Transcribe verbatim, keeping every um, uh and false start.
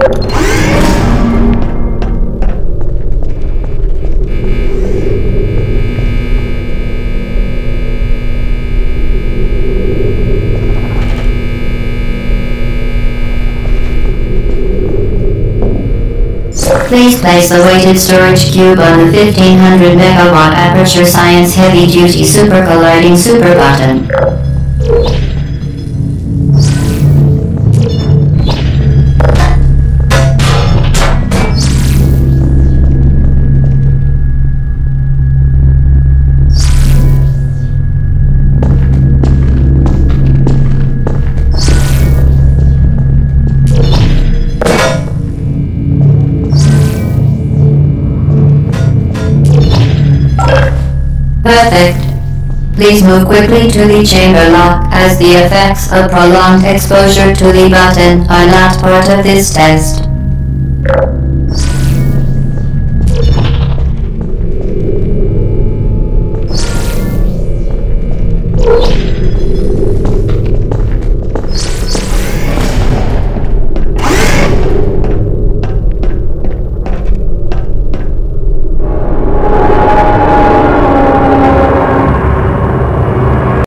Please place a weighted storage cube on the fifteen hundred megawatt Aperture Science Heavy Duty Super Colliding Super Button. Perfect. Please move quickly to the chamber lock, as the effects of prolonged exposure to the button are not part of this test.